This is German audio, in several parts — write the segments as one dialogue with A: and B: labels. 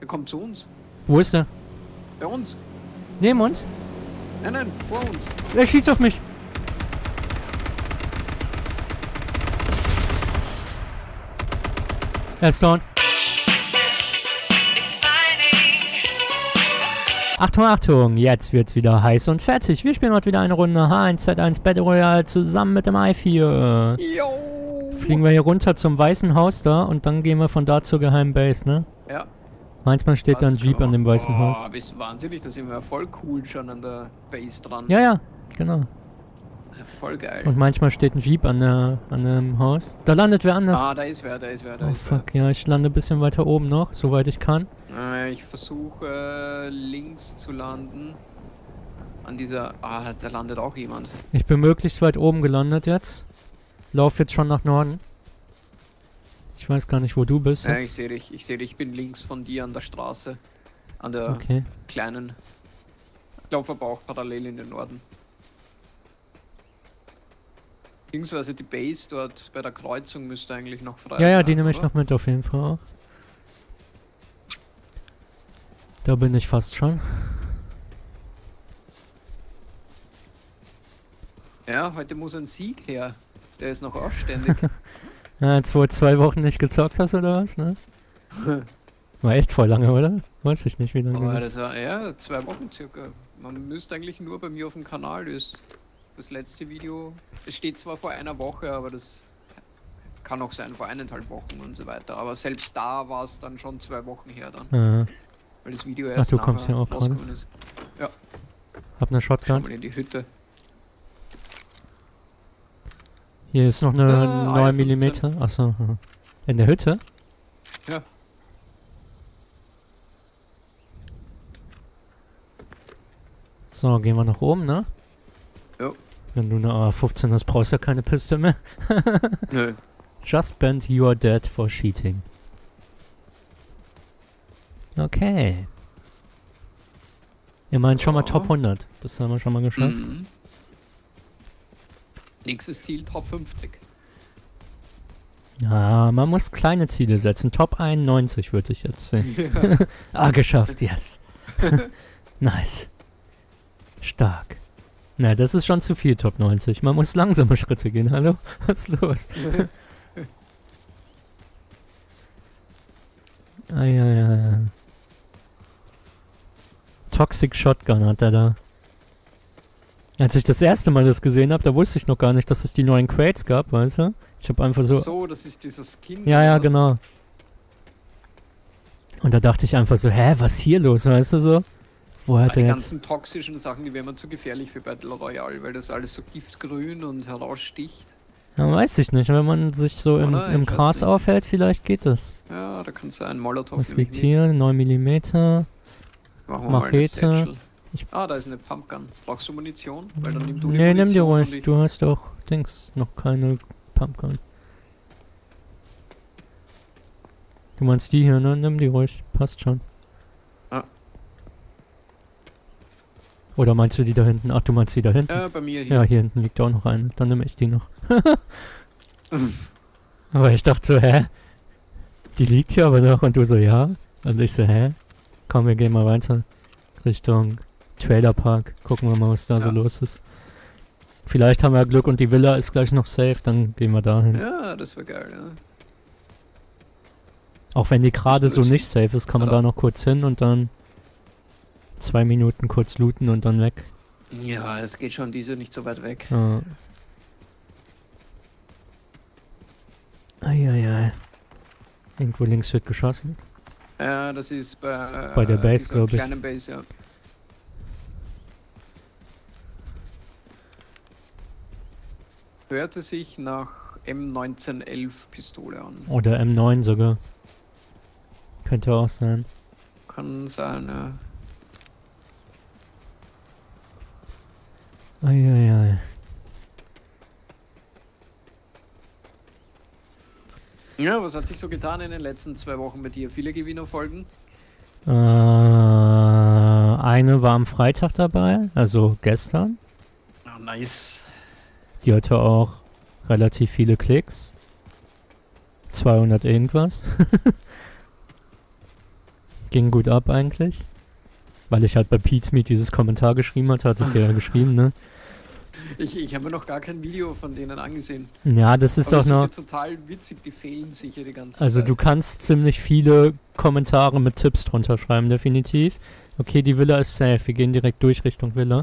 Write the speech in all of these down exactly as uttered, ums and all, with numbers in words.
A: Der kommt zu uns.
B: Wo ist er?
A: Bei uns.
B: Neben uns?
A: Nein, nein, vor uns.
B: Er schießt auf mich. Er ist down. Achtung, Achtung, jetzt wird's wieder heiß und fertig. Wir spielen heute wieder eine Runde H eins Z eins Battle Royale zusammen mit dem i vier.
A: Jo.
B: Fliegen wir hier runter zum Weißen Haus da und dann gehen wir von da zur geheimen Base, ne?
A: Ja.
B: Manchmal steht da ein Jeep an dem Weißen
A: oh,
B: Haus.
A: Bist du wahnsinnig, da sind wir voll cool schon an der Base dran.
B: Ja, ja, genau.
A: Also voll geil.
B: Und manchmal steht ein Jeep an, der, an dem Haus. Da landet wer anders.
A: Ah, da ist wer, da ist wer, da
B: Oh
A: ist
B: fuck, ja, ich lande ein bisschen weiter oben noch, soweit ich kann.
A: wer. Äh, ich versuche äh, links zu landen. An dieser... Ah, da landet auch jemand.
B: Ich bin möglichst weit oben gelandet jetzt. Lauf jetzt schon nach Norden. Ich weiß gar nicht, wo du bist
A: Ja,
B: jetzt.
A: ich sehe dich, ich sehe dich, ich bin links von dir an der Straße. An der
B: Okay.
A: kleinen... Ich laufe aber auch parallel in den Norden. Beziehungsweise die Base dort bei der Kreuzung müsste eigentlich noch frei sein.
B: Ja, ja, die nehme ich
A: oder?
B: noch mit auf jeden Fall auch. Da bin ich fast schon.
A: Ja, heute muss ein Sieg her. Der ist noch ausständig.
B: Ja, jetzt wo du zwei Wochen nicht gezockt hast oder was, ne? War echt voll lange, oder? Weiß ich nicht, wie lange.
A: Aber
B: das-
A: das war, ja, zwei Wochen circa. Man müsste eigentlich nur bei mir auf dem Kanal, das, das letzte Video, es steht zwar vor einer Woche, aber das kann auch sein vor eineinhalb Wochen und so weiter. Aber selbst da war es dann schon zwei Wochen her dann,
B: Aha.
A: weil das Video
B: Ach,
A: erst
B: du kommst
A: nachher
B: ja auch gerade.
A: rausgekommen ist. Ja,
B: Hab ne
A: schau
B: Shotgun.
A: mal in die Hütte.
B: Hier ist noch eine
A: Ah,
B: neun
A: A R fünfzehn.
B: Millimeter. Achso. aha. In der Hütte?
A: Ja.
B: So, gehen wir nach oben, ne?
A: Jo.
B: Wenn du eine A R fünfzehn hast, brauchst du ja keine Piste mehr.
A: Nö.
B: Just banned you are dead for cheating. Okay. Ihr meint schon mal
A: Ja.
B: Top hundert. Das haben wir schon mal geschafft.
A: Mhm. Nächstes Ziel Top fünfzig.
B: Ja, man muss kleine Ziele setzen. Top einundneunzig würde ich jetzt sehen. Ah, geschafft, yes. Nice. Stark. Na, das ist schon zu viel, Top neunzig. Man muss langsame Schritte gehen, hallo? Was ist los? Eieiei. Toxic Shotgun hat er da. Als ich das erste Mal das gesehen habe, da wusste ich noch gar nicht, dass es die neuen Crates gab, weißt du? Ich habe einfach so...
A: So, das ist dieser Skin.
B: Ja, ja,
A: oder was?
B: genau. Und da dachte ich einfach so, hä, was ist hier los, weißt du so? Wo
A: Ah,
B: hat
A: die
B: er jetzt...
A: ganzen toxischen Sachen, die wären mir zu gefährlich für Battle Royale, weil das alles so giftgrün und heraussticht.
B: Ja, weiß ich nicht, wenn man sich so im,
A: Oder?
B: im
A: Ich weiß
B: Gras
A: nicht.
B: aufhält, vielleicht geht das.
A: Ja, da kann es sein. Molotow.
B: Was
A: nämlich
B: liegt
A: nix.
B: hier? neun Millimeter.
A: Machen wir mal eine
B: Machete.
A: Satchel.
B: Ich-
A: Ah, da ist eine Pumpgun. Brauchst du Munition? Weil dann nimm du die
B: Nee, nimm dir
A: Munition und
B: ruhig.
A: ich-
B: Du hast doch, Dings, noch keine Pumpgun. Du meinst die hier, ne? Nimm die ruhig. Passt schon.
A: Ah.
B: Oder meinst du die da hinten? Ach, du meinst die da hinten?
A: Äh, bei mir hier.
B: Ja, hier hinten liegt auch noch eine. Dann nehme ich die noch. Aber ich dachte so, hä? Die liegt hier aber noch und du so, ja? Und ich so, hä? Komm, wir gehen mal weiter. Richtung Trailerpark. Gucken wir mal, was da so
A: Ja.
B: los ist. Vielleicht haben wir Glück und die Villa ist gleich noch safe, dann gehen wir dahin.
A: Ja, das wäre geil, ja.
B: Auch wenn die gerade so
A: blöd.
B: nicht safe ist, kann man
A: Oder?
B: da noch kurz hin und dann zwei Minuten kurz looten und dann weg.
A: Ja, das geht schon, diese nicht so weit weg.
B: Ja. Eieiei. Irgendwo links wird geschossen.
A: Ja, das ist bei,
B: Bei der
A: äh,
B: Base,
A: dieser
B: glaub ich.
A: kleinen Base, ja. Hörte sich nach M neunzehnelf Pistole an.
B: Oder M neun sogar. Könnte auch sein.
A: Kann sein, ja.
B: Eieiei.
A: Ja, was hat sich so getan in den letzten zwei Wochen mit dir? Viele Gewinnerfolgen?
B: Äh, eine war am Freitag dabei, also gestern.
A: Ah, nice.
B: Die hatte auch relativ viele Klicks. zweihundert irgendwas. Ging gut ab eigentlich. Weil ich halt bei Pete's Meet dieses Kommentar geschrieben hatte, hatte ich dir ja geschrieben, ne?
A: Ich, ich habe mir noch gar kein Video von denen angesehen.
B: Ja, das ist
A: Aber
B: auch
A: das
B: noch...
A: ist total witzig, die fehlen sicher die ganze
B: Also
A: Zeit.
B: du kannst ziemlich viele Kommentare mit Tipps drunter schreiben, definitiv. Okay, die Villa ist safe. Wir gehen direkt durch Richtung Villa.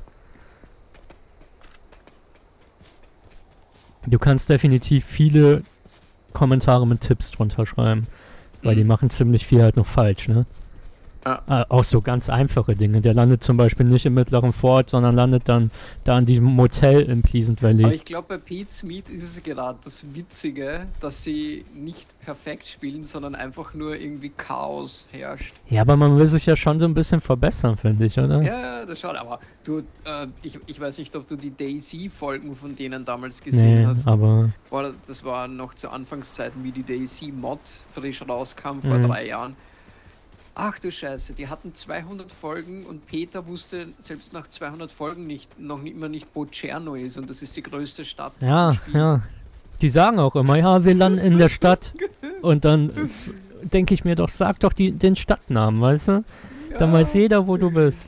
B: Du kannst definitiv viele Kommentare mit Tipps drunter schreiben. Weil
A: Mhm.
B: die machen ziemlich viel halt noch falsch, ne?
A: Ja.
B: Äh, auch so ganz einfache Dinge. Der landet zum Beispiel nicht im mittleren Fort, sondern landet dann da in diesem Motel im Pleasant Valley.
A: Aber ich glaube, bei Pete's Meet ist es gerade das Witzige, dass sie nicht perfekt spielen, sondern einfach nur irgendwie Chaos herrscht.
B: Ja, aber man will sich ja schon so ein bisschen verbessern, finde ich, oder?
A: Ja, ja, das schaut, aber du, äh, ich, ich weiß nicht, ob du die DayZ-Folgen von denen damals gesehen
B: Nee,
A: hast.
B: aber...
A: Boah, das war noch zu Anfangszeiten, wie die DayZ-Mod frisch rauskam, vor
B: Mhm.
A: drei Jahren. Ach du Scheiße, die hatten zweihundert Folgen und Peter wusste selbst nach zweihundert Folgen nicht, noch nicht, immer nicht, wo Tscherno ist, und das ist die größte Stadt im
B: Ja,
A: Spiel.
B: ja. Die sagen auch immer, ja, wir landen in der Stadt. Und dann denke ich mir doch, sag doch die, den Stadtnamen, weißt du? Dann
A: Ja.
B: weiß jeder, wo du bist.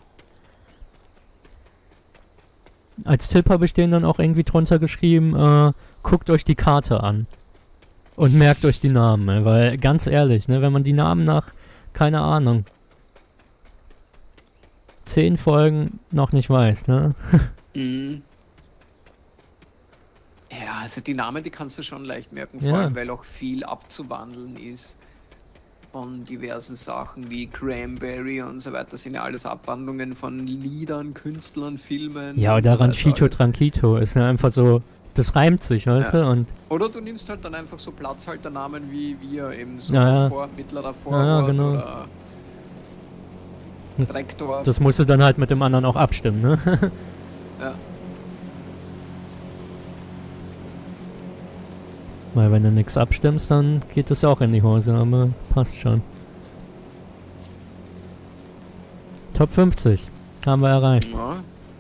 B: Als Tipp habe ich denen dann auch irgendwie drunter geschrieben, äh, guckt euch die Karte an. Und merkt euch die Namen, ey, weil ganz ehrlich, ne, wenn man die Namen nach, keine Ahnung, zehn Folgen noch nicht weiß, ne?
A: Mhm. Ja, also die Namen, die kannst du schon leicht merken, vor
B: Ja.
A: allem, weil auch viel abzuwandeln ist von diversen Sachen wie Cranberry und so weiter, sind ja alles Abwandlungen von Liedern, Künstlern, Filmen.
B: Ja,
A: und
B: oder
A: so weiter.
B: Ranchito Tranquito ist ja einfach so, das reimt sich, weißt
A: Ja.
B: du? Und
A: Oder du nimmst halt dann einfach so Platzhalternamen wie wir, eben so
B: Ja, ja.
A: Vor, mittlerer
B: Ja,
A: Vorort
B: ja, genau.
A: oder Dreckdorf.
B: das musst du dann halt mit dem anderen auch abstimmen, ne?
A: Ja.
B: Weil wenn du nichts abstimmst, dann geht das auch in die Hose, aber passt schon. Top fünfzig haben wir erreicht.
A: Ja.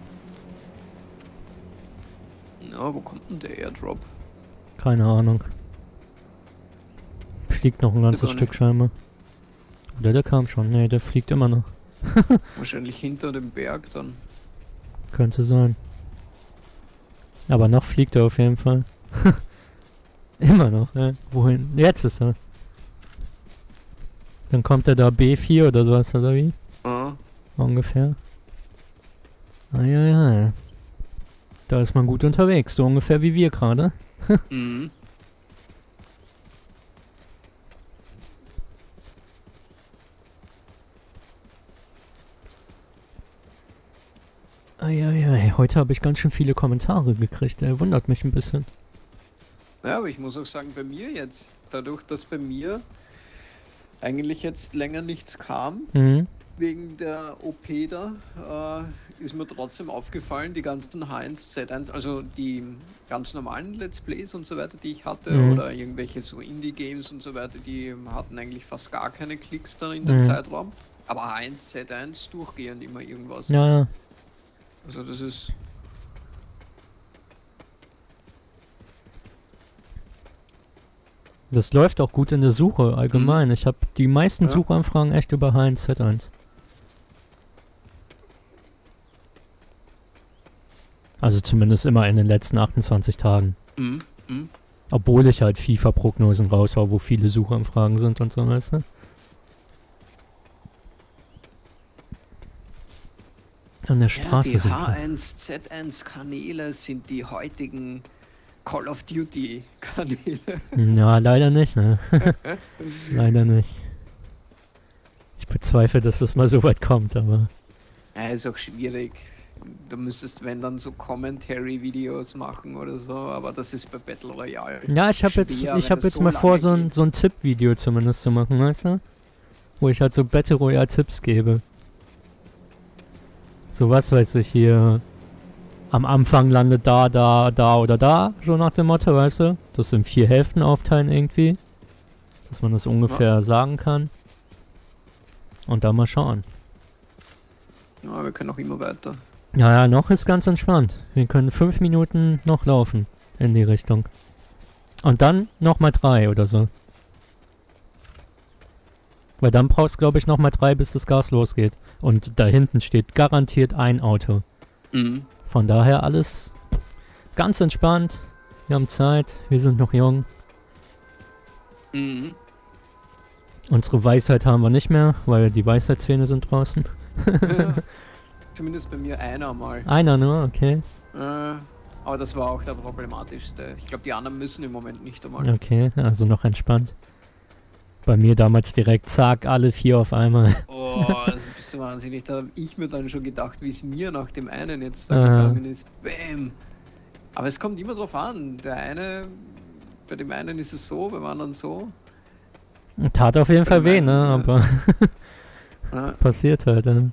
A: Ja, wo kommt denn der Airdrop?
B: Keine Ahnung. Fliegt noch ein ganzes
A: auch
B: Stück
A: nicht.
B: scheinbar. Oder der kam schon. Nee, der fliegt immer noch.
A: Wahrscheinlich hinter dem Berg dann.
B: Könnte sein. Aber noch fliegt er auf jeden Fall. Immer noch, ja. Wohin? Jetzt ist er. Dann kommt er da B vier oder sowas, oder wie?
A: Ah.
B: Ungefähr. Ah ja, ja. Da ist man gut unterwegs, so ungefähr wie wir gerade.
A: Mhm.
B: Eieiei, heute habe ich ganz schön viele Kommentare gekriegt, der wundert mich ein bisschen.
A: Ja, aber ich muss auch sagen, bei mir jetzt, dadurch, dass bei mir eigentlich jetzt länger nichts kam,
B: Mhm.
A: wegen der O P da, äh, ist mir trotzdem aufgefallen, die ganzen H eins Z eins, also die ganz normalen Let's Plays und so weiter, die ich hatte,
B: Mhm.
A: oder irgendwelche so Indie-Games und so weiter, die hatten eigentlich fast gar keine Klicks dann in dem
B: Mhm.
A: Zeitraum. Aber H eins Z eins durchgehend immer irgendwas.
B: Ja, ja.
A: Also das ist...
B: Das läuft auch gut in der Suche allgemein. Ich habe die meisten
A: Ja.
B: Suchanfragen echt über H eins Z eins. Also zumindest immer in den letzten achtundzwanzig Tagen.
A: Mhm. Mhm.
B: Obwohl ich halt FIFA-Prognosen raushau, wo viele Suchanfragen sind und so, weißt du? An der
A: Ja,
B: Straße
A: die
B: sind
A: H
B: wir.
A: eins Z eins Kanäle sind die heutigen Call of Duty Kanäle.
B: Ja, leider nicht, ne? Leider nicht. Ich bezweifle, dass das mal so weit kommt, aber...
A: Ja, ist auch schwierig. Du müsstest, wenn dann, so Commentary-Videos machen oder so, aber das ist bei Battle Royale.
B: Ja, ich habe jetzt,
A: schwer,
B: ich
A: wenn
B: hab
A: es
B: jetzt
A: so
B: mal vor,
A: lange
B: so ein,
A: geht.
B: so ein Tipp-Video zumindest zu machen, weißt du? Wo ich halt so Battle Royale Tipps gebe. So was weiß ich hier. Am Anfang landet da, da, da oder da, so nach dem Motto, weißt du? Das in vier Hälften aufteilen irgendwie. Dass man das ungefähr sagen kann. Und dann mal schauen.
A: Ja, wir können auch immer weiter.
B: Ja, ja, noch ist ganz entspannt. Wir können fünf Minuten noch laufen in die Richtung. Und dann nochmal drei oder so. Weil dann brauchst du, glaube ich, nochmal drei, bis das Gas losgeht. Und da hinten steht garantiert ein Auto.
A: Mhm.
B: Von daher alles ganz entspannt. Wir haben Zeit, wir sind noch jung.
A: Mhm.
B: Unsere Weisheit haben wir nicht mehr, weil die Weisheitszähne sind draußen.
A: Ja, zumindest bei mir einer mal.
B: Einer nur, okay.
A: Äh, aber das war auch der problematischste. Ich glaube, die anderen müssen im Moment nicht einmal.
B: Okay, also noch entspannt. Bei mir damals direkt, zack, alle vier auf einmal.
A: Oh, also bist du wahnsinnig. Da habe ich mir dann schon gedacht, wie es mir nach dem einen jetzt da
B: Aha.
A: gegangen ist. Bäm! Aber es kommt immer drauf an. Der eine, bei dem einen ist es so, beim anderen so.
B: Tat auf jeden Fall weh, ne?
A: Ja.
B: Aber
A: Ja.
B: passiert halt, ne?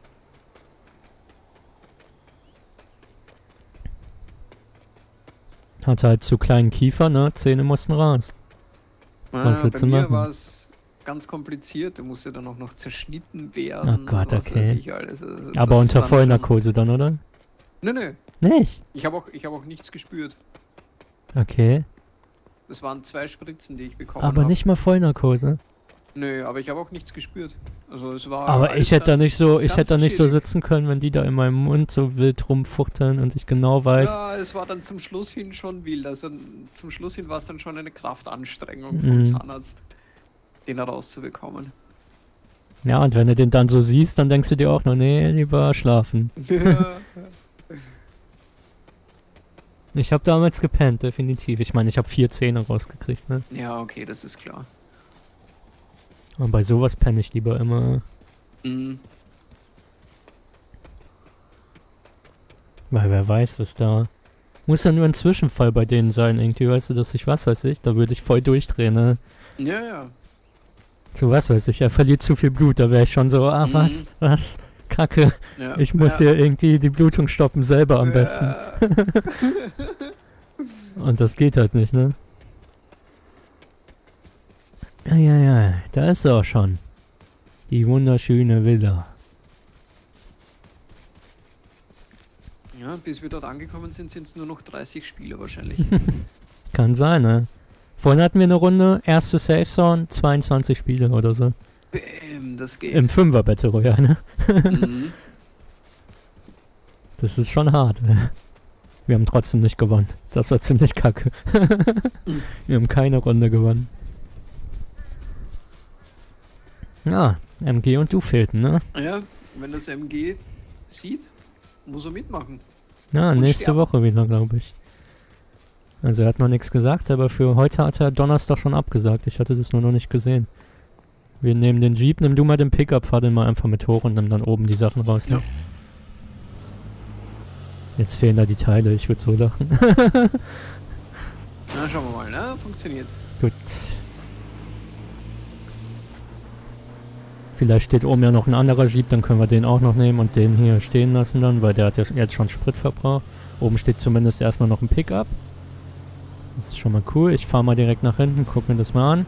B: Hat halt zu kleinen Kiefer, ne? Zähne mussten raus. Was
A: Ja,
B: willst
A: bei
B: du
A: mir
B: machen?
A: war es ganz kompliziert. Der musste dann auch noch zerschnitten werden.
B: Oh Gott,
A: und was
B: okay.
A: weiß ich alles. Also, das
B: Aber
A: ist
B: unter
A: dann
B: Vollnarkose dann, oder?
A: schon- Nö, nö.
B: Nicht?
A: Ich habe auch, ich hab auch nichts gespürt.
B: Okay.
A: Das waren zwei Spritzen, die ich bekommen
B: Aber
A: habe.
B: nicht mal Vollnarkose.
A: Nö, aber ich habe auch nichts gespürt. Also es war.
B: Aber
A: alles
B: ich hätte da
A: ganz-
B: nicht so, ich
A: ganz
B: hätte da nicht so
A: chillig.
B: sitzen können, wenn die da in meinem Mund so wild rumfuchteln und ich genau weiß.
A: Ja, es war dann zum Schluss hin schon wild. Also zum Schluss hin war es dann schon eine Kraftanstrengung
B: Mhm.
A: vom Zahnarzt, den rauszubekommen.
B: Ja, und wenn du den dann so siehst, dann denkst du dir auch noch, nee, lieber schlafen.
A: Ja.
B: Ich habe damals gepennt, definitiv. Ich meine, ich habe vier Zähne rausgekriegt, ne?
A: Ja, okay, das ist klar.
B: Und bei sowas penne ich lieber immer.
A: Mhm.
B: Weil wer weiß, was da. Muss ja nur ein Zwischenfall bei denen sein, irgendwie, weißt du, dass ich, was weiß ich, da würde ich voll durchdrehen, ne?
A: Ja, ja.
B: So, was weiß ich, er verliert zu viel Blut, da wäre ich schon so, ah,
A: Mhm.
B: was, was, Kacke.
A: ja.
B: Ich muss
A: ja.
B: hier irgendwie die Blutung stoppen, selber am besten.
A: Ja.
B: Und das geht halt nicht, ne? Ja, ja, ja, da ist sie auch schon. Die wunderschöne Villa.
A: Ja, bis wir dort angekommen sind, sind es nur noch dreißig Spiele wahrscheinlich.
B: Kann sein, ne? Vorhin hatten wir eine Runde, erste Safe Zone, zweiundzwanzig Spiele oder so.
A: Bäm, das geht.
B: Im Fünfer Battle Royale, ne?
A: Mhm.
B: Das ist schon hart. Ne? Wir haben trotzdem nicht gewonnen. Das war ziemlich kacke. Wir haben keine Runde gewonnen. Ja, M G und du fehlten, ne?
A: Ja, wenn das M G sieht, muss er mitmachen.
B: Ja,
A: Und
B: nächste
A: sterben.
B: Woche wieder, glaube ich. Also er hat noch nichts gesagt, aber für heute hat er Donnerstag schon abgesagt. Ich hatte das nur noch nicht gesehen. Wir nehmen den Jeep, nimm du mal den Pickup, fahr den mal einfach mit hoch und nimm dann oben die Sachen raus. Ne?
A: Ja.
B: Jetzt fehlen da die Teile, ich würde so lachen.
A: Na, schauen wir mal, ne? Funktioniert.
B: Gut. Vielleicht steht oben ja noch ein anderer Jeep, dann können wir den auch noch nehmen und den hier stehen lassen dann, weil der hat ja jetzt schon Sprit verbraucht. Oben steht zumindest erstmal noch ein Pickup. Das ist schon mal cool. Ich fahre mal direkt nach hinten, guck mir das mal an.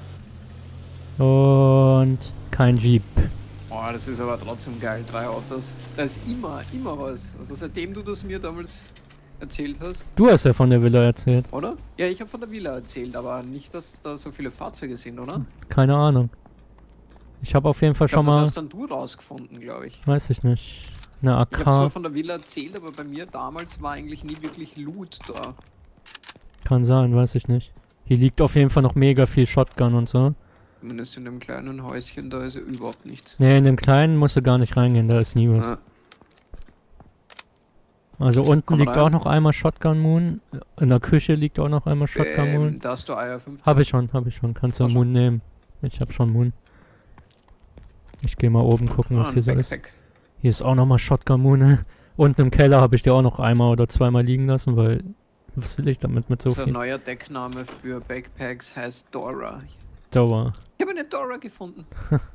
B: Und kein Jeep.
A: Boah, das ist aber trotzdem geil, drei Autos. Da ist immer, immer was. Also seitdem du das mir damals erzählt hast,
B: Du hast ja von der Villa erzählt.
A: oder? Ja, ich habe von der Villa erzählt, aber nicht, dass da so viele Fahrzeuge sind, oder?
B: Keine Ahnung. Ich habe auf jeden Fall
A: Ich glaub,
B: schon
A: das
B: mal,
A: hast dann du rausgefunden, glaube ich.
B: weiß ich nicht, eine
A: Ich habe zwar
B: A K.
A: von der Villa erzählt, aber bei mir damals war eigentlich nie wirklich Loot da.
B: Kann sein, weiß ich nicht. Hier liegt auf jeden Fall noch mega viel Shotgun und so.
A: Zumindest in dem kleinen Häuschen, da ist ja überhaupt nichts.
B: Ne, in dem kleinen musst du gar nicht reingehen, da ist nie was.
A: Ah,
B: Also unten
A: Komm
B: liegt
A: rein.
B: auch noch einmal Shotgun Moon. In der Küche liegt auch noch einmal Shotgun Moon.
A: ähm, da hast du Eier fünfzehn.
B: Hab ich schon, hab ich schon. Kannst du
A: Ach so.
B: Moon nehmen. Ich hab schon Moon. Ich geh mal oben gucken, was
A: Ah,
B: hier
A: ein
B: so ist.
A: Backpack.
B: Hier ist auch nochmal Shotgun Moon. Ne? Unten im Keller habe ich die auch noch einmal oder zweimal liegen lassen, weil was will ich damit mit so
A: So ein
B: viel
A: neuer Deckname für Backpacks heißt Dora.
B: Dauer?
A: Ich habe eine Dora gefunden.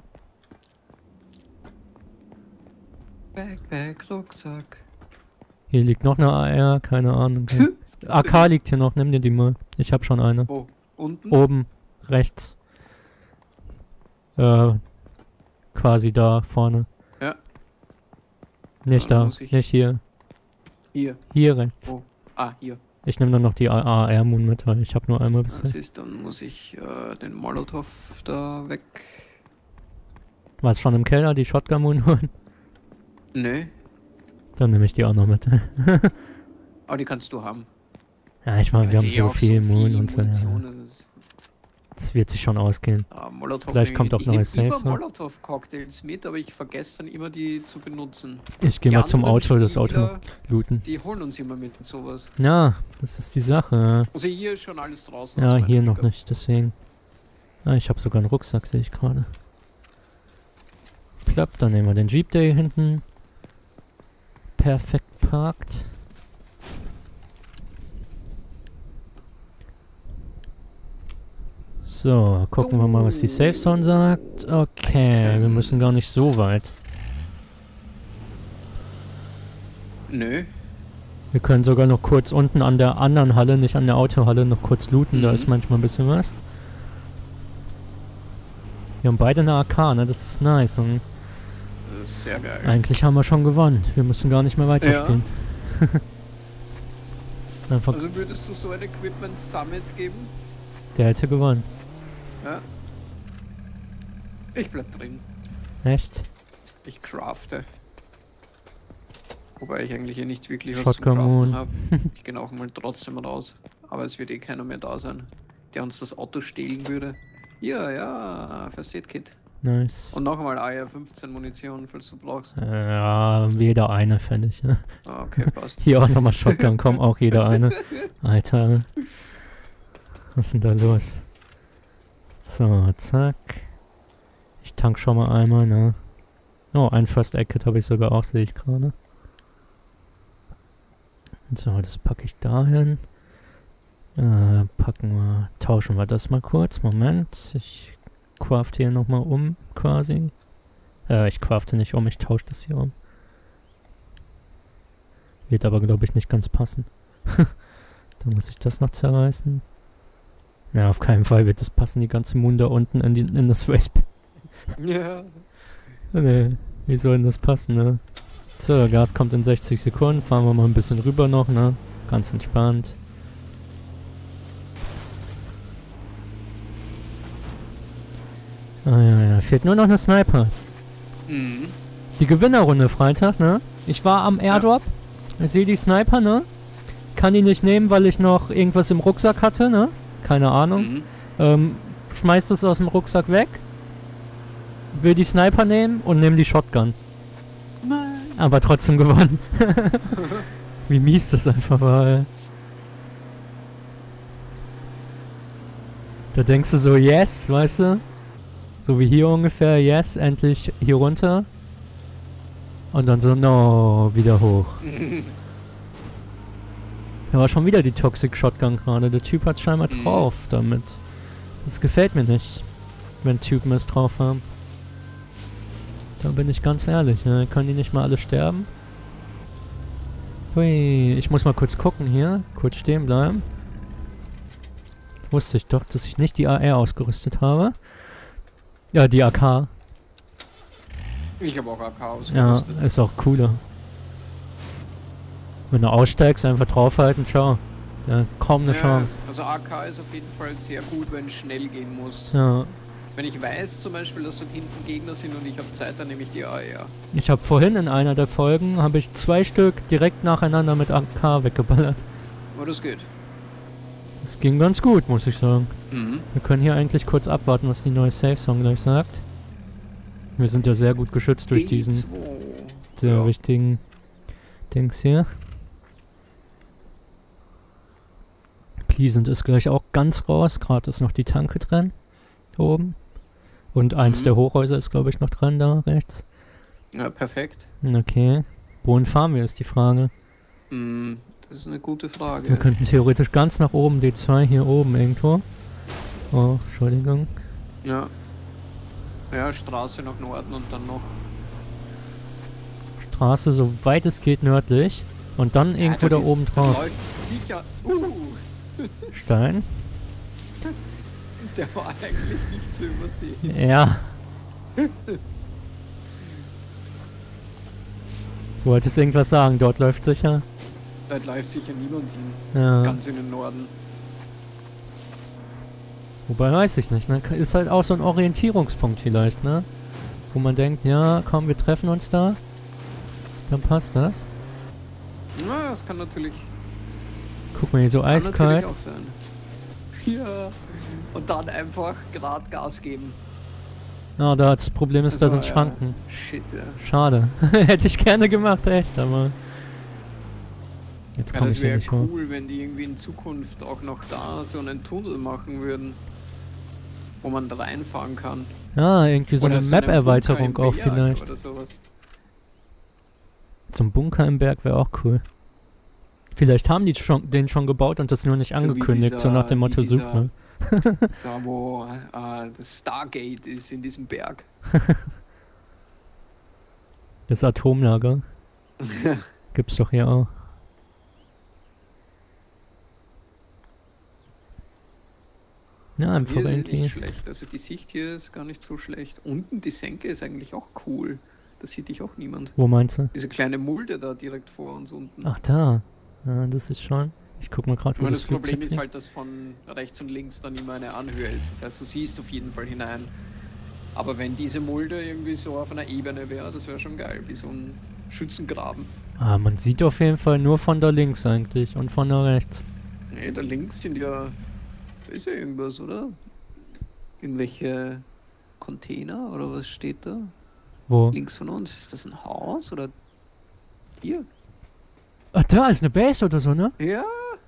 A: Backpack, Rucksack.
B: Hier liegt noch eine A R, keine Ahnung. A K liegt hier noch, nimm dir die mal. Ich hab schon eine.
A: Wo? Unten?
B: Oben, rechts. Äh, quasi da vorne.
A: Ja.
B: Nicht
A: Dann
B: da,
A: muss ich-
B: nicht hier.
A: Hier.
B: Hier rechts.
A: Wo? Ah, hier.
B: Ich nehme dann noch die A R Moon mit, weil ich habe nur einmal
A: Das
B: bisher.
A: ist, dann muss ich äh, den Molotow da weg.
B: War es schon im Keller, die Shotgun Moon holen?
A: Nö.
B: Dann nehme ich die auch noch mit.
A: Aber die kannst du haben.
B: Ja, ich meine, wir haben so viel Moon und so. Ja.
A: Das,
B: das wird sich schon ausgehen.
A: ah, Molotov
B: Vielleicht kommt auch
A: ich
B: noch ein
A: nehme
B: Safe.
A: immer
B: So.
A: Molotov-Cocktails mit, aber ich vergesse dann immer die zu benutzen.
B: Ich gehe
A: Die
B: mal zum
A: anderen
B: Auto, das Auto
A: Spieler,
B: looten.
A: Die holen uns immer mit sowas.
B: Ja, das ist die Sache.
A: Also hier ist schon alles draußen.
B: Ja,
A: aus
B: hier
A: meinem
B: noch
A: Pickup.
B: nicht, deswegen. Ah, ich habe sogar einen Rucksack, sehe ich gerade. Klappt, dann nehmen wir den Jeep, der hier hinten perfekt parkt. So, gucken wir mal, was die Safe Zone sagt. Okay, wir müssen gar nicht so weit.
A: Nö.
B: Wir können sogar noch kurz unten an der anderen Halle, nicht an der Autohalle, noch kurz looten.
A: Mhm.
B: Da ist manchmal ein bisschen was. Wir haben beide eine A K, ne? Das ist nice. Und
A: Das ist sehr geil.
B: eigentlich haben wir schon gewonnen. Wir müssen gar nicht mehr weiterspielen. Einfach,
A: Also würdest du so ein Equipment Summit geben?
B: der hätte gewonnen.
A: Ja. Ich bleib drin.
B: Echt?
A: Ich crafte. Wobei ich eigentlich eh nicht wirklich was
B: Shotgun
A: zum
B: Moon.
A: Craften habe. Ich gehe auch mal trotzdem raus. Aber es wird eh keiner mehr da sein, der uns das Auto stehlen würde. Ja, ja, First Aid Kit.
B: Nice.
A: Und noch einmal A R fünfzehn Munition, falls du brauchst.
B: Äh, ja, jeder eine, fände ich. Ne?
A: Ah, okay, passt.
B: Hier auch nochmal Shotgun, komm, auch jeder eine. Alter. Was ist denn da los? So, zack. Ich tank schon mal einmal, ne? Oh, ein First Aid Kit habe ich sogar auch, sehe ich gerade. So, das packe ich dahin. Äh, packen wir, tauschen wir das mal kurz. Moment, ich crafte hier nochmal um, quasi. Äh, ich crafte nicht um, ich tausche das hier um. Wird aber, glaube ich, nicht ganz passen. Da muss ich das noch zerreißen. Ja, auf keinen Fall wird das passen, die ganze Moon da unten in, die, in das Race.
A: Ja.
B: Nee, wie soll denn das passen, ne? So, Gas kommt in sechzig Sekunden, fahren wir mal ein bisschen rüber noch, ne? Ganz entspannt. Ah ja, ja, fehlt nur noch eine Sniper.
A: Mhm.
B: Die Gewinnerrunde Freitag, ne? Ich war am Airdrop, ich sehe die Sniper, ne? Kann die nicht nehmen, weil ich noch irgendwas im Rucksack hatte, ne? Keine Ahnung.
A: Mhm.
B: Ähm, schmeiß das aus dem Rucksack weg. Will die Sniper nehmen und nehm die Shotgun.
A: Nein.
B: Aber trotzdem gewonnen. Wie mies das einfach war, ey. Da denkst du so, yes, weißt du? So wie hier ungefähr, yes, endlich hier runter. Und dann so, no, wieder hoch. Da war schon wieder die Toxic Shotgun gerade. Der Typ hat scheinbar
A: Mhm.
B: drauf damit. Das gefällt mir nicht, wenn Typen es drauf haben. Da bin ich ganz ehrlich, ne? Können die nicht mal alle sterben? Hui, ich muss mal kurz gucken hier. Kurz stehen bleiben. Wusste ich doch, dass ich nicht die A R ausgerüstet habe. Ja, die A K.
A: Ich habe auch A K
B: Ja,
A: ausgerüstet.
B: ist auch cooler. Wenn du aussteigst, einfach draufhalten, ciao. Ja, kaum eine
A: Ja,
B: Chance.
A: Also A K ist auf jeden Fall sehr gut, wenn es schnell gehen muss.
B: Ja.
A: Wenn ich weiß zum Beispiel, dass dort hinten Gegner sind und ich habe Zeit, dann nehme ich die A R.
B: Ich habe vorhin in einer der Folgen, habe ich zwei Stück direkt nacheinander mit A K weggeballert.
A: Aber das geht.
B: Das ging ganz gut, muss ich sagen.
A: Mhm.
B: Wir können hier eigentlich kurz abwarten, was die neue Safe-Song gleich sagt. Wir sind ja sehr gut geschützt durch diesen
A: D zwei.
B: sehr
A: Ja.
B: wichtigen Dings hier. Pleasant ist gleich auch ganz raus. Gerade ist noch die Tanke drin. Oben. Und eins
A: Mhm.
B: der Hochhäuser ist, glaube ich, noch dran da rechts.
A: Ja, perfekt.
B: Okay. Wohin fahren wir, ist die Frage.
A: Mm, das ist eine gute Frage.
B: Wir könnten theoretisch ganz nach oben, D zwei hier oben irgendwo. Oh, Entschuldigung.
A: Ja. Ja, Straße nach Norden und dann noch.
B: Straße, so weit es geht nördlich. Und dann irgendwo
A: Alter,
B: da
A: dies-
B: oben drauf.
A: Läuft sicher. Uh,
B: Stein.
A: der war eigentlich nicht zu übersehen.
B: Ja. Du wolltest irgendwas sagen, dort läuft sicher.
A: Da läuft sicher niemand hin.
B: Ja.
A: Ganz in den Norden.
B: Wobei weiß ich nicht, ne? Ist halt auch so ein Orientierungspunkt vielleicht, ne? wo man denkt, ja, komm, wir treffen uns da. Dann passt das.
A: Na, das kann natürlich,
B: Guck mal hier, so
A: kann
B: eiskalt.
A: natürlich auch sein. Ja. Und dann einfach gerade Gas geben.
B: Ja, da das Problem ist, da
A: Das
B: sind
A: war, ja,
B: Schranken.
A: Shit, ja.
B: Schade. Hätte ich gerne gemacht, echt, aber... Jetzt
A: Ja,
B: komme
A: das
B: ich hier
A: wäre
B: nicht hoch.
A: cool, wenn die irgendwie in Zukunft auch noch da so einen Tunnel machen würden, wo man da reinfahren kann.
B: Ja, irgendwie so
A: Oder
B: eine
A: so einen
B: Map-Erweiterung
A: Bunker im
B: auch
A: Berg
B: vielleicht.
A: Oder sowas.
B: Zum Bunker im Berg wäre auch cool. Vielleicht haben die schon, den schon gebaut und das nur nicht
A: So wie
B: angekündigt, so
A: dieser-
B: nach dem
A: wie
B: Motto,
A: dieser-
B: such mal.
A: Da wo äh, das Stargate ist in diesem Berg.
B: Das Atomlager. Gibt's doch hier auch. Ja, einfach
A: Hier ist
B: irgendwie.
A: nicht schlecht. Also die Sicht hier ist gar nicht so schlecht. Unten die Senke ist eigentlich auch cool. Da sieht dich auch niemand.
B: Wo meinst du?
A: Diese kleine Mulde da direkt vor uns unten.
B: Ach, da. Ja, das ist schon. Ich guck mal gerade,
A: Ich
B: wo
A: meine,
B: das
A: das Problem
B: Flugzeug
A: ist
B: liegt.
A: halt, dass von rechts und links dann immer eine Anhöhe ist. Das heißt, du siehst auf jeden Fall hinein. Aber wenn diese Mulde irgendwie so auf einer Ebene wäre, das wäre schon geil, wie so ein Schützengraben.
B: Ah, man sieht auf jeden Fall nur von da links eigentlich und von da rechts.
A: Nee, da links sind ja. Da ist ja irgendwas, oder? Irgendwelche Container oder was steht da?
B: Wo?
A: Links von uns. Ist das ein Haus oder. Hier?
B: Ah, da ist eine Base oder so, ne?
A: Ja!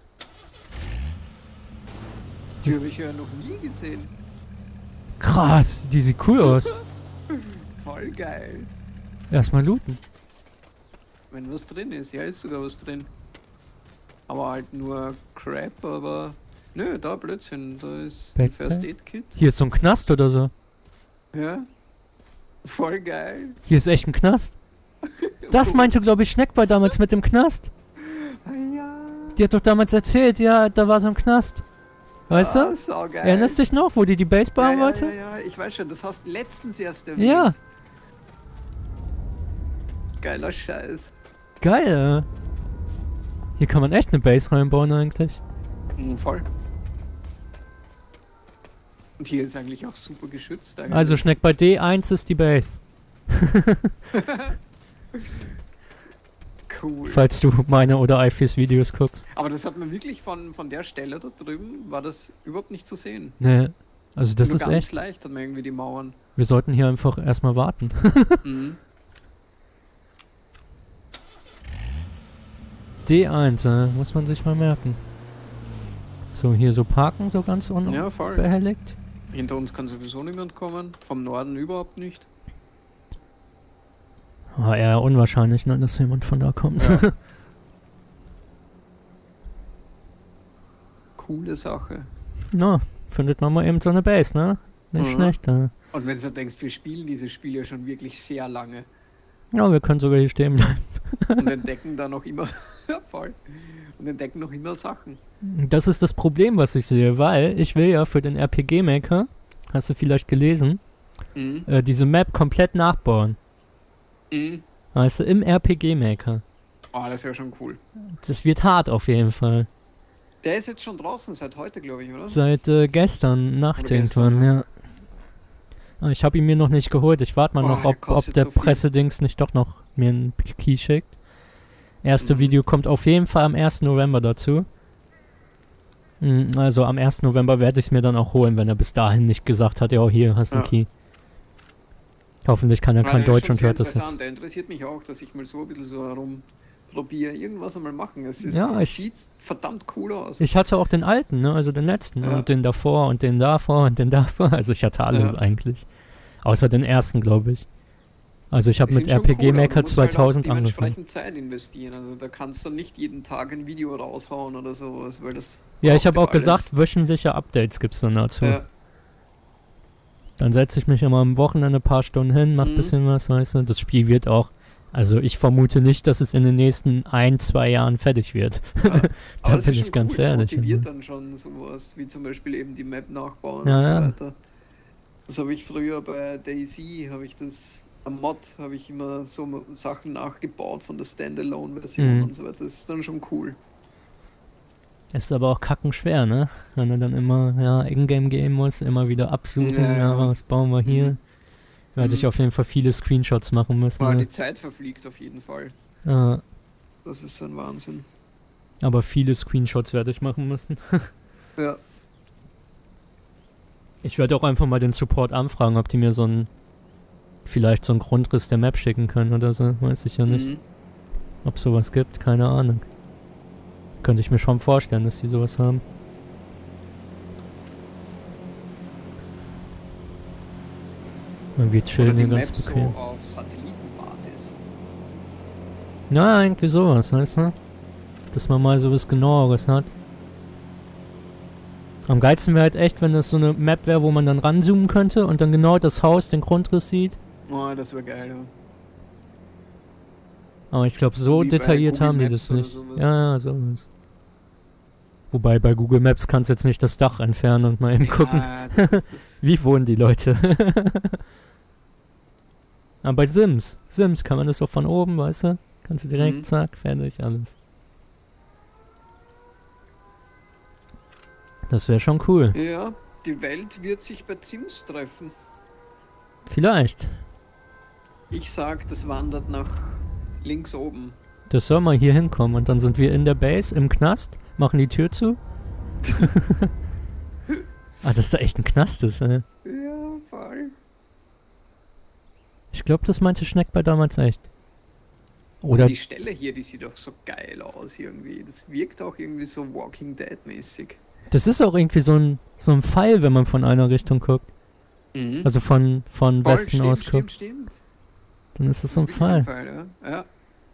A: Die habe ich ja noch nie gesehen.
B: Krass, die sieht cool aus.
A: Voll geil.
B: Erstmal looten.
A: Wenn was drin ist, ja, ist sogar was drin. Aber halt nur Crap, aber. Nö, da Blödsinn, da ist ein
B: Backpack?
A: First Aid Kit.
B: Hier ist so ein Knast oder so.
A: Ja. Voll geil.
B: Hier ist echt ein Knast. Das meinte, glaube ich, Schneckball damals mit dem Knast.
A: Ah, ja.
B: Die hat doch damals erzählt, ja, da war so ein Knast. Weißt
A: ah,
B: du?
A: Saugeil.
B: Erinnerst du dich noch, wo die die Base bauen
A: ja, ja,
B: wollte?
A: ja, ja, ich weiß schon, das hast du letztens erst erwähnt.
B: Ja.
A: Geiler Scheiß.
B: Geil. Hier kann man echt eine Base reinbauen eigentlich.
A: Mhm, voll. Und hier ist eigentlich auch super geschützt. Eigentlich.
B: Also Schneckball D eins ist die Base.
A: Cool.
B: Falls du meine oder iFies Videos guckst.
A: Aber das hat man wirklich von, von der Stelle da drüben, war das überhaupt nicht zu sehen.
B: Ne, also das
A: Nur
B: ist
A: ganz
B: echt.
A: leicht hat man irgendwie die Mauern.
B: Wir sollten hier einfach erstmal warten.
A: Mhm.
B: D eins, äh, muss man sich mal merken. So, hier so parken, so ganz
A: Ja, voll.
B: unbehelligt.
A: Hinter uns kann sowieso niemand kommen. Vom Norden überhaupt nicht.
B: Ah, eher unwahrscheinlich, ne, dass jemand von da kommt.
A: Ja. Coole Sache.
B: Na, findet man mal eben so eine Base, ne? Nicht
A: Mhm.
B: schlecht, äh.
A: Und wenn du denkst, wir spielen dieses Spiel ja schon wirklich sehr lange
B: Ja, wir können sogar hier stehen bleiben.
A: und entdecken da noch immer ja, voll. Und entdecken noch immer Sachen.
B: Das ist das Problem, was ich sehe, weil ich will ja für den R P G Maker, hast du vielleicht gelesen,
A: Mhm.
B: äh, diese Map komplett nachbauen.
A: Mhm.
B: Weißt du, im R P G Maker.
A: Oh, das wäre schon cool.
B: Das wird hart auf jeden Fall.
A: Der ist jetzt schon draußen seit heute, glaube ich, oder?
B: Seit äh, gestern Nacht
A: Oder gestern,
B: irgendwann,
A: ja.
B: ja. Ah, ich habe ihn mir noch nicht geholt. Ich warte mal
A: Oh,
B: noch,
A: der
B: ob, ob
A: kostet
B: der
A: so viel.
B: Pressedings nicht doch noch mir einen Key schickt. Erste
A: Mhm.
B: Video kommt auf jeden Fall am ersten November dazu. Mm, Also am ersten November werde ich es mir dann auch holen, wenn er bis dahin nicht gesagt hat, ja, hier hast du einen
A: Ja.
B: Key. Hoffentlich kann er
A: Ja,
B: kein
A: der ist
B: Deutsch
A: schon
B: und
A: sehr
B: hört das
A: interessant.
B: jetzt.
A: Der interessiert mich auch, dass ich mal so ein bisschen so herumprobiere, irgendwas einmal machen. Es ist,
B: Ja,
A: es
B: ich-
A: sieht verdammt cool aus.
B: Ich hatte auch den alten, ne? Also den letzten.
A: Ja.
B: Und den davor und den davor und den davor. Also ich hatte alle
A: Ja.
B: eigentlich. Außer den ersten, glaube ich. Also ich habe
A: Die
B: mit
A: sind schon
B: R P G
A: cool, aber
B: Maker
A: du musst halt auch
B: zweitausend angefangen.
A: dementsprechend Zeit investieren. Also da kannst du nicht jeden Tag ein Video raushauen oder sowas, weil das.
B: Ja, ich
A: braucht
B: habe auch
A: alles.
B: gesagt, wöchentliche Updates gibt's dann dazu.
A: Ja,
B: Dann setze ich mich immer am Wochenende ein paar Stunden hin, mach ein
A: Mhm.
B: bisschen was, weißt du. Das Spiel wird auch. Also ich vermute nicht, dass es in den nächsten ein, zwei Jahren fertig wird.
A: ja.
B: Da
A: Aber das
B: bin
A: ist
B: ich
A: schon
B: ganz
A: cool.
B: ehrlich.
A: Das motiviert
B: also.
A: dann schon sowas, wie zum Beispiel eben die Map nachbauen
B: Ja,
A: und so
B: ja.
A: weiter. Das habe ich früher bei DayZ, habe ich das, am Mod, habe ich immer so mo- Sachen nachgebaut von der Standalone-Version
B: Mhm.
A: und so weiter. Das ist dann schon cool.
B: Ist aber auch kackenschwer, ne? Wenn du dann immer, ja, Ingame gehen musst, immer wieder absuchen,
A: Ja,
B: ja,
A: ja.
B: was bauen wir hier.
A: Mhm.
B: Werde ich
A: Mhm.
B: auf jeden Fall viele Screenshots machen müssen.
A: Aber
B: Ne?
A: die Zeit verfliegt auf jeden Fall.
B: Äh,
A: Das ist ein Wahnsinn.
B: aber viele Screenshots werde ich machen müssen.
A: Ja.
B: Ich werde auch einfach mal den Support anfragen, ob die mir so ein, vielleicht so einen Grundriss der Map schicken können oder so. Weiß ich ja nicht.
A: Mhm.
B: Ob sowas gibt, keine Ahnung. Könnte ich mir schon vorstellen, dass die sowas haben. Und wir
A: Oder
B: chillen
A: die
B: hier ganz
A: Map
B: bequem.
A: so auf Satellitenbasis.
B: Ja, irgendwie sowas, weißt du? Dass man mal so was Genaueres hat. Am geilsten wäre halt echt, wenn das so eine Map wäre, wo man dann ranzoomen könnte und dann genau das Haus, den Grundriss sieht.
A: Oh, das wäre geil, ja.
B: Aber ich glaube, so
A: Wie bei
B: detailliert
A: Google
B: haben die
A: Maps
B: das
A: oder
B: nicht.
A: sowas.
B: Ja, ja, sowas. Wobei bei Google Maps kannst du jetzt nicht das Dach entfernen und mal eben gucken,
A: Ja, das ist das.
B: wie wohnen die Leute. Aber bei Sims, Sims kann man das so von oben, weißt du? Kannst du direkt,
A: Mhm.
B: zack, fertig, alles. Das wäre schon cool.
A: Ja, die Welt wird sich bei Sims treffen.
B: Vielleicht.
A: Ich sag, das wandert nach links oben.
B: Das soll mal hier hinkommen und dann sind wir in der Base, im Knast, machen die Tür zu. Ah, dass da echt ein Knast ist, ey.
A: Ja, voll.
B: Ich glaube, das meinte Schneckball damals echt.
A: Oder
B: Oder,
A: die Stelle hier, die sieht doch so geil aus irgendwie. Das wirkt auch irgendwie so Walking Dead mäßig.
B: das ist auch irgendwie so ein, so ein Pfeil, wenn man von einer Richtung guckt.
A: Mhm.
B: Also von, von
A: Voll,
B: Westen
A: stimmt,
B: aus
A: stimmt,
B: guckt.
A: stimmt.
B: Dann ist es
A: Das
B: so ein
A: ist wirklich
B: Pfeil.
A: Pfeil, ja. Ja.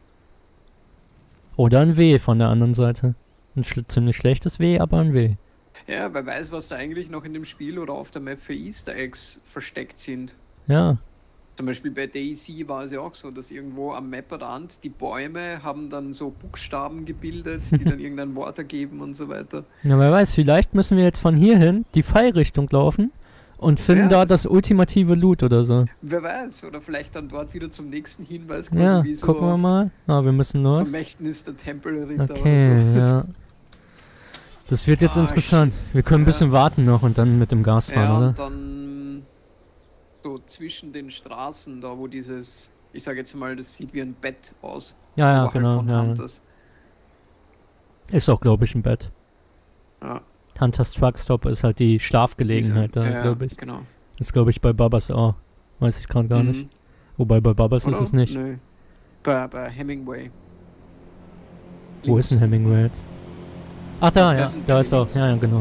B: Oder ein W von der anderen Seite. Ein schl ziemlich schlechtes W, aber ein W.
A: Ja, wer weiß, was da eigentlich noch in dem Spiel oder auf der Map für Easter Eggs versteckt sind.
B: Ja.
A: Zum Beispiel bei DayZ war es ja auch so, dass irgendwo am Maprand die Bäume haben dann so Buchstaben gebildet, die dann irgendein Wort ergeben und so weiter.
B: Ja, wer weiß, vielleicht müssen wir jetzt von hier hin die Pfeilrichtung laufen und finden
A: Ja,
B: da
A: das-
B: das ultimative Loot oder so.
A: Wer weiß, oder vielleicht dann dort wieder zum nächsten Hinweis quasi
B: Ja,
A: wie so
B: gucken wir mal. Ah, wir müssen los.
A: Vermächtnis der Tempelritter
B: Okay,
A: oder so.
B: ja. Das wird jetzt
A: Ah,
B: interessant.
A: shit.
B: Wir können ein
A: Ja.
B: bisschen warten noch und dann mit dem Gas fahren,
A: Ja,
B: oder?
A: und dann so zwischen den Straßen, da wo dieses, ich sage jetzt mal, das sieht wie ein Bett aus.
B: Ja, ja,
A: oberhalb
B: genau.
A: von
B: Ja.
A: Hunters.
B: Ist auch, glaube ich, ein Bett.
A: Ja,
B: Hunters Truckstop ist halt die Schlafgelegenheit da,
A: ja,
B: glaube ich.
A: Genau.
B: Ist, glaube ich, bei Babas auch. Weiß ich gerade gar nicht.
A: Mhm.
B: Wobei bei Babas ist
A: Oder?
B: es nicht.
A: Nö. Bei, bei Hemingway.
B: Wo
A: Links.
B: ist denn Hemingway jetzt? Ach, da,
A: Da
B: ja.
A: ist ein
B: Da ist auch.
A: Links.
B: Ja, ja, genau.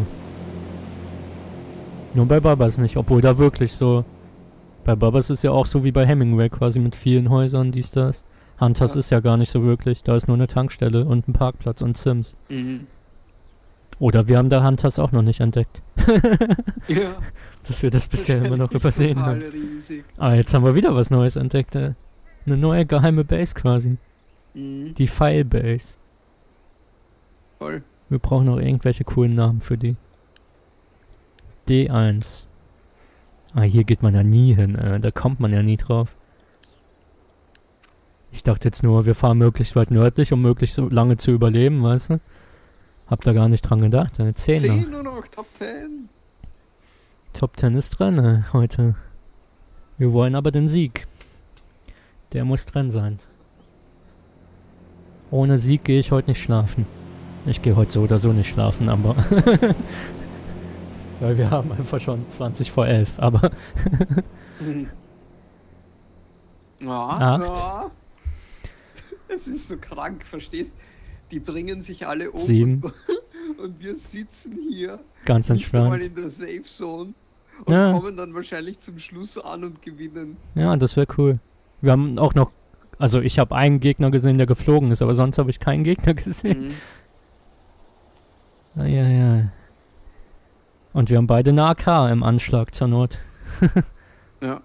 B: Nur bei Babas nicht. Obwohl da wirklich so. Bei Babas ist ja auch so wie bei Hemingway quasi mit vielen Häusern, dies, das. Hunters
A: Ja.
B: ist ja gar nicht so wirklich. Da ist nur eine Tankstelle und ein Parkplatz und Sims.
A: Mhm.
B: Oder wir haben da Hunters auch noch nicht entdeckt.
A: Ja.
B: Dass wir das bisher immer noch
A: Wahrscheinlich
B: übersehen haben.
A: total riesig.
B: Ah, jetzt haben wir wieder was Neues entdeckt, ey. Eine neue geheime Base quasi.
A: Mhm.
B: Die File Base.
A: Voll.
B: Wir brauchen noch irgendwelche coolen Namen für die. D eins. Ah, hier geht man ja nie hin, äh, da kommt man ja nie drauf. Ich dachte jetzt nur, wir fahren möglichst weit nördlich, um möglichst so lange zu überleben, weißt du? Hab da gar nicht dran gedacht. Äh, zehn noch.
A: zehn nur noch, Top zehn.
B: Top zehn ist drin äh, heute. Wir wollen aber den Sieg. Der muss drin sein. Ohne Sieg gehe ich heute nicht schlafen. Ich gehe heute so oder so nicht schlafen, aber... Weil wir haben einfach schon zwanzig vor elf, aber...
A: Mhm. Ja,
B: Acht.
A: ja. Es ist so krank, verstehst? Die bringen sich alle um.
B: Sieben.
A: Und, und wir sitzen hier
B: Ganz
A: nicht einmal
B: entspannt.
A: in der Safe Zone und
B: Ja.
A: kommen dann wahrscheinlich zum Schluss an und gewinnen.
B: Ja, das wäre cool. Wir haben auch noch... Also ich habe einen Gegner gesehen, der geflogen ist, aber sonst habe ich keinen Gegner gesehen.
A: Mhm.
B: Ah, ja, ja. Und wir haben beide eine A K im Anschlag zur Not.
A: Ja.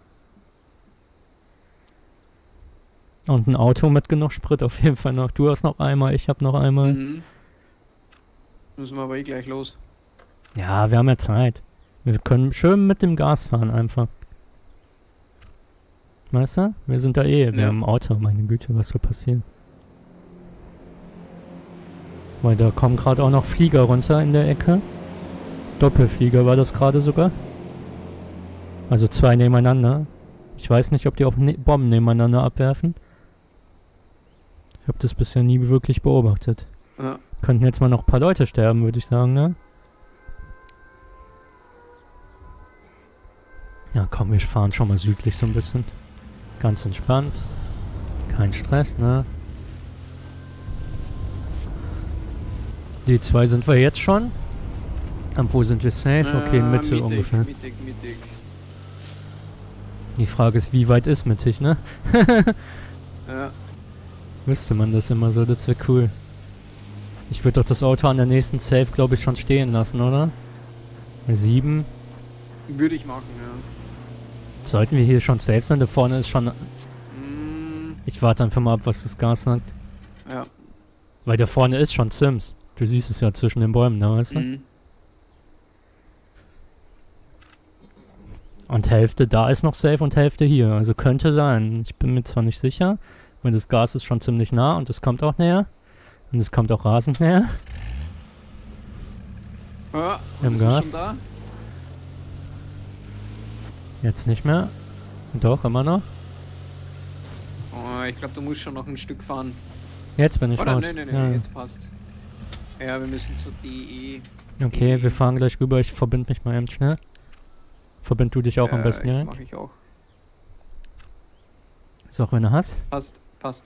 B: Und ein Auto mit genug Sprit auf jeden Fall noch. Du hast noch einmal, ich habe noch einmal.
A: Mhm. Müssen wir aber eh gleich los.
B: Ja, wir haben ja Zeit. Wir können schön mit dem Gas fahren einfach. Weißt du? Wir sind da eh. Wir
A: Ja.
B: haben ein Auto. Meine Güte, was soll passieren? Weil da kommen gerade auch noch Flieger runter in der Ecke. Doppelflieger war das gerade sogar. Also zwei nebeneinander. Ich weiß nicht, ob die auch ne Bomben nebeneinander abwerfen. Ich habe das bisher nie wirklich beobachtet.
A: Ja.
B: Könnten jetzt mal noch ein paar Leute sterben, würde ich sagen, ne? Ja, komm, wir fahren schon mal südlich so ein bisschen. Ganz entspannt. Kein Stress, ne? Die zwei sind wir jetzt schon. Ab wo sind wir safe? Okay, in Mitte
A: mittig,
B: ungefähr.
A: Mittig, mittig.
B: Die Frage ist, wie weit ist mittig, ne?
A: Ja.
B: Wüsste man das immer so, das wäre cool. Ich würde doch das Auto an der nächsten Safe, glaube ich, schon stehen lassen, oder? Sieben.
A: Würde ich machen, ja.
B: Sollten wir hier schon safe sein? Da vorne ist schon...
A: Mm,
B: Ich warte einfach mal ab, was das Gas sagt.
A: ja.
B: Weil da vorne ist schon Sims. Du siehst es ja zwischen den Bäumen da, weißt du?
A: Mhm.
B: Und Hälfte da ist noch safe und Hälfte hier. Also könnte sein. Ich bin mir zwar nicht sicher, weil das Gas ist schon ziemlich nah und es kommt auch näher. Und es kommt auch rasend näher.
A: Ja,
B: Im
A: ist
B: Gas.
A: schon da?
B: Jetzt nicht mehr. Doch, immer noch.
A: Oh, ich glaube, du musst schon noch ein Stück fahren.
B: Jetzt bin ich
A: Oder?
B: raus.
A: Nee, nee, nee,
B: ja.
A: jetzt passt. Ja, wir müssen zu D E.
B: Okay,
A: D E.
B: wir fahren gleich rüber. Ich verbinde mich mal eben schnell. Verbind du dich auch am
A: Ja,
B: besten
A: ich-
B: direkt.
A: Mach ich auch.
B: Ist auch wenn du hast.
A: Passt, passt.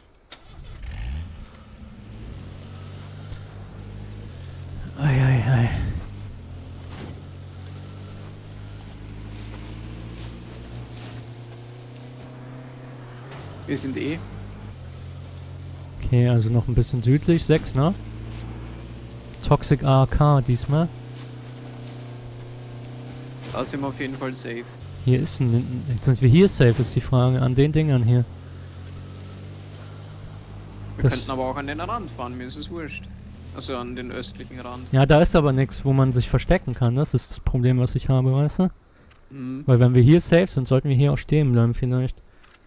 B: Ei, ei, ei.
A: Wir sind eh.
B: Okay, also noch ein bisschen südlich. sechs, ne? Toxic A K diesmal.
A: Da sind wir auf jeden Fall safe.
B: Hier ist ein... Jetzt sind wir hier safe, ist die Frage. An den Dingern hier.
A: Wir
B: Das-
A: könnten aber auch an den Rand fahren, mir ist es wurscht. Also an den östlichen Rand.
B: Ja, da ist aber nichts, wo man sich verstecken kann. Das ist das Problem, was ich habe, weißt du?
A: Mhm.
B: Weil wenn wir hier safe sind, sollten wir hier auch stehen bleiben vielleicht.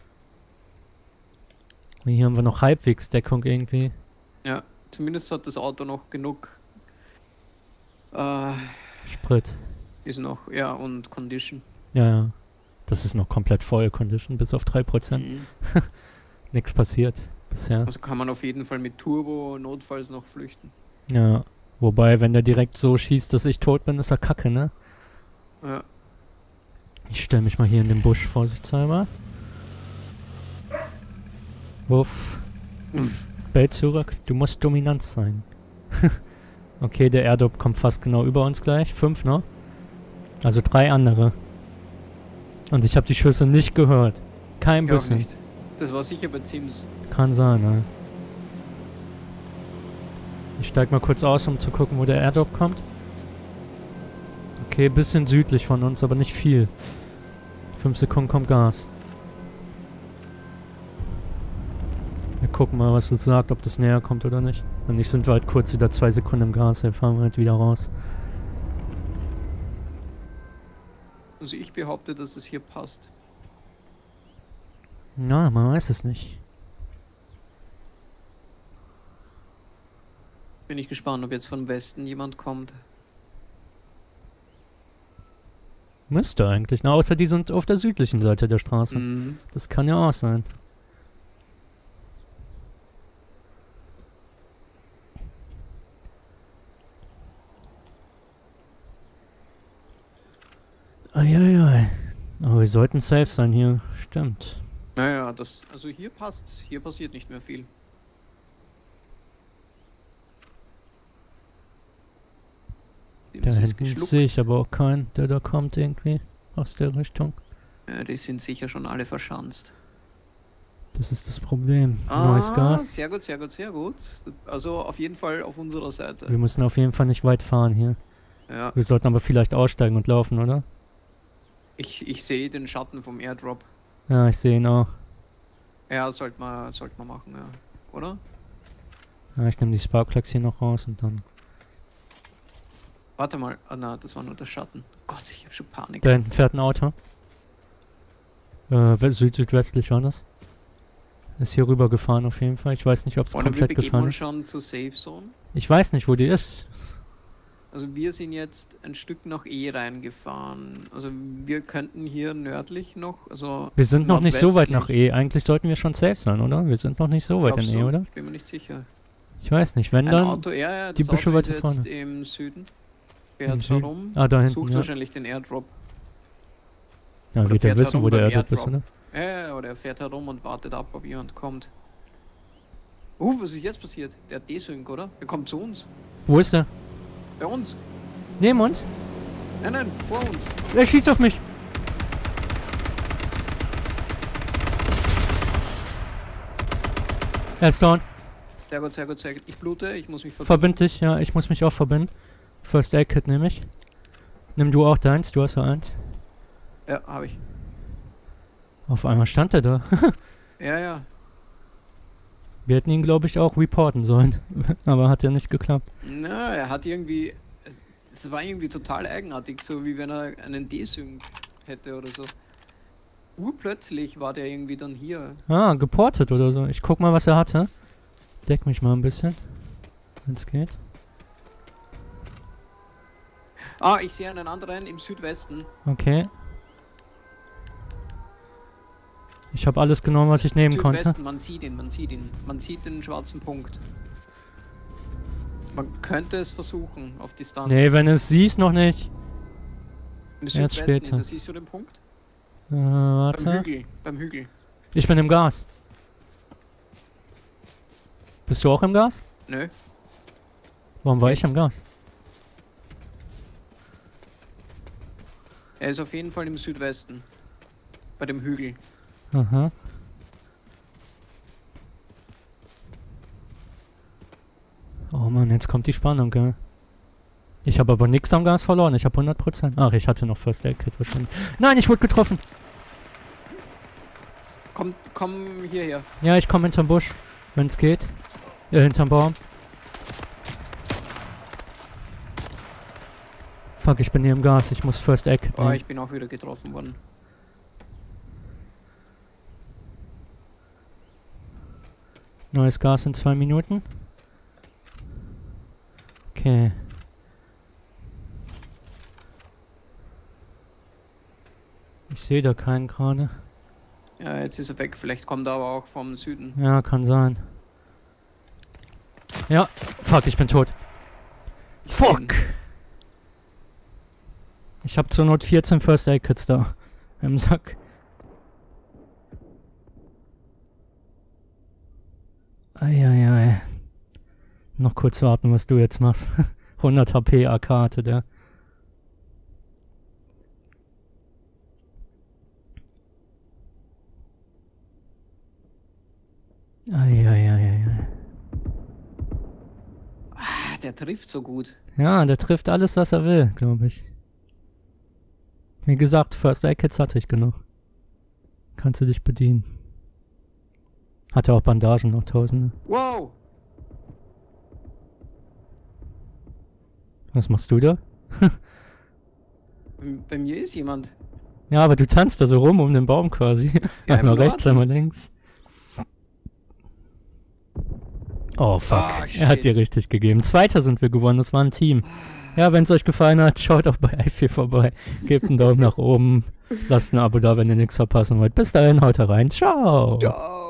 B: Und hier haben wir noch halbwegs Deckung irgendwie.
A: Ja, zumindest hat das Auto noch genug. Äh,
B: Sprit.
A: ist noch, ja, und Condition.
B: Ja, ja. Das ist noch komplett voll Condition, bis auf drei Prozent.
A: Mhm.
B: Nichts passiert bisher.
A: Also kann man auf jeden Fall mit Turbo notfalls noch flüchten.
B: Ja. Wobei, wenn der direkt so schießt, dass ich tot bin, ist er kacke, ne?
A: Ja.
B: Ich stelle mich mal hier in den Busch, vorsichtshalber. Wuff. Bell zurück. Du musst dominant sein. Okay, der Airdrop kommt fast genau über uns gleich. Fünf, ne? Also drei andere. Und ich habe die Schüsse nicht gehört. Kein
A: Ich auch
B: bisschen.
A: nicht. Das war sicher bei Sims.
B: Kann sein, ne? Ich steig mal kurz aus, um zu gucken, wo der Airdrop kommt. Okay, bisschen südlich von uns, aber nicht viel. Fünf Sekunden kommt Gas. Wir gucken mal, was es sagt, ob das näher kommt oder nicht. Wenn nicht, sind wir halt kurz wieder zwei Sekunden im Gas, dann fahren wir halt wieder raus.
A: Also ich behaupte, dass es hier passt.
B: Na, man weiß es nicht.
A: Bin ich gespannt, ob jetzt von Westen jemand kommt.
B: Müsste eigentlich, na, außer die sind auf der südlichen Seite der Straße.
A: Mhm.
B: Das kann ja auch sein. Eieiei. Aber wir sollten safe sein hier. Stimmt.
A: Naja, das. Also hier passt's. Hier passiert nicht mehr viel. Die
B: Da
A: ist
B: hinten
A: geschluckt.
B: sehe ich aber auch keinen, der da kommt irgendwie. Aus der Richtung.
A: Ja, die sind sicher schon alle verschanzt.
B: Das ist das Problem. Neues Gas.
A: Sehr gut, sehr gut, sehr gut. Also auf jeden Fall auf unserer Seite.
B: Wir müssen auf jeden Fall nicht weit fahren hier.
A: Ja,
B: Wir sollten aber vielleicht aussteigen und laufen, oder?
A: ich, ich sehe den Schatten vom Airdrop.
B: Ja, ich sehe ihn auch.
A: Ja, sollte man, sollte man machen, ja. Oder?
B: Ja, ich nehme die Sparkplugs hier noch raus und dann...
A: Warte mal. Ah, na, das war nur der Schatten. Gott, ich habe schon Panik.
B: Da hinten fährt ein Auto. Äh, süd südwestlich war das. Ist hier rüber gefahren auf jeden Fall. Ich weiß nicht, ob es
A: Oder wir
B: komplett
A: begeben
B: gefahren
A: uns
B: ist.
A: schon zur Safe Zone.
B: Ich weiß nicht, wo die ist.
A: Also wir sind jetzt ein Stück nach E reingefahren. Also wir könnten hier nördlich noch, also
B: Wir sind noch nicht so weit nach
A: nordwestlich.
B: E. Eigentlich sollten wir schon safe sein, oder? Wir sind noch nicht so weit in
A: Glaubst
B: E,
A: du?
B: oder?
A: Ich bin mir nicht sicher.
B: Ich weiß nicht. Wenn
A: Ein
B: dann
A: Auto, ja, ja,
B: die
A: das
B: Büsche
A: Auto
B: weiter
A: ist jetzt
B: vorne.
A: im Süden.
B: Im
A: Fährt
B: Süden?
A: herum,
B: Ah, da hinten,
A: sucht
B: ja.
A: wahrscheinlich den Airdrop.
B: Ja,
A: oder
B: wird er
A: fährt
B: wissen,
A: herum
B: wo der
A: beim
B: Airdrop ist,
A: Airdrop.
B: oder?
A: Ja, ja, oder er fährt herum und wartet ab, ob jemand kommt. Uh, was ist jetzt passiert? Der hat Desync, oder? Der kommt zu uns.
B: Wo ist er?
A: Bei uns.
B: Neben uns?
A: Nein, nein, vor uns.
B: Er schießt auf mich. Er ist down.
A: Sehr gut, sehr gut, sehr gut. Ich blute, ich muss mich verbinden.
B: Verbind dich, ja, ich muss mich auch verbinden. First Aid Kit nehme ich. Nimm du auch deins, du hast ja eins.
A: Ja, habe ich.
B: Auf einmal stand er da.
A: Ja, ja.
B: Wir hätten ihn, glaube ich, auch reporten sollen. Aber hat ja nicht geklappt.
A: Na, er hat irgendwie... Es, es war irgendwie total eigenartig, so wie wenn er einen Desync hätte oder so. Urplötzlich war der irgendwie dann hier.
B: Ah, geportet oder so. Ich guck mal, was er hatte. Deck mich mal ein bisschen. Wenn es geht.
A: Ah, ich sehe einen anderen im Südwesten.
B: Okay. Ich habe alles genommen, was ich nehmen konnte.
A: Südwesten, man sieht ihn, man sieht ihn. Man sieht den schwarzen Punkt. Man könnte es versuchen, auf Distanz.
B: Nee, wenn es siehst, noch nicht.
A: Im
B: erst
A: Südwesten
B: später.
A: ist er. Siehst du den Punkt?
B: Äh,
A: Beim
B: warte.
A: Hügel, beim Hügel.
B: Ich bin im Gas. Bist du auch im Gas?
A: Nö.
B: Warum war ich
A: Jetzt.
B: im Gas?
A: Er ist auf jeden Fall im Südwesten. Bei dem Hügel.
B: Aha. Oh Mann, jetzt kommt die Spannung, gell? Ich habe aber nichts am Gas verloren. Ich habe hundert Prozent. Ach, ich hatte noch First Aid Kit wahrscheinlich. Nein, ich wurde getroffen.
A: Komm, komm hierher.
B: Ja, ich komme hinterm Busch, wenn es geht. Äh, hinterm Baum. Fuck, ich bin hier im Gas. Ich muss First Aid Kit
A: Oh,
B: nehmen.
A: ich bin auch wieder getroffen worden.
B: Neues Gas in zwei Minuten. Okay. Ich sehe da keinen gerade.
A: Ja, jetzt ist er weg. Vielleicht kommt er aber auch vom Süden.
B: Ja, kann sein. Ja, fuck, ich bin tot. Fuck! Ich habe zur Not vierzehn First Aid Kits da. Im Sack. Eieiei. Noch kurz warten, was du jetzt machst. hundert H P A K hatte der. Eieiei.
A: Ah, der trifft so gut.
B: Ja, der trifft alles, was er will, glaube ich. Wie gesagt, First Aid Kits hatte ich genug. Kannst du dich bedienen. Hatte auch Bandagen, noch Tausende.
A: Wow!
B: Was machst du da?
A: Bei- Bei mir ist jemand.
B: Ja, aber du tanzt da so rum um den Baum quasi.
A: Ja,
B: einmal
A: im
B: rechts,
A: Norden.
B: einmal links. Oh fuck,
A: Ah,
B: er hat
A: shit.
B: dir richtig gegeben. Zweiter sind wir geworden, das war ein Team. Ja, wenn es euch gefallen hat, schaut auch bei i vier vorbei. Gebt einen Daumen nach oben, lasst ein Abo da, wenn ihr nichts verpassen wollt. Bis dahin, haut rein. Ciao.
A: Ciao!